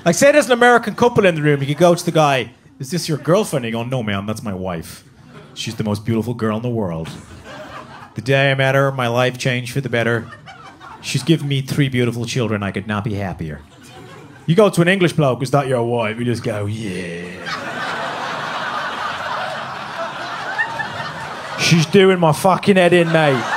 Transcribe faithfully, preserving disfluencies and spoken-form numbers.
Like, say there's an American couple in the room, you could go to the guy, is this your girlfriend? And you go, no, ma'am, that's my wife. She's the most beautiful girl in the world. The day I met her, my life changed for the better. She's given me three beautiful children. I could not be happier. You go to an English bloke, is that your wife? You just go, yeah. She's doing my fucking head in, mate.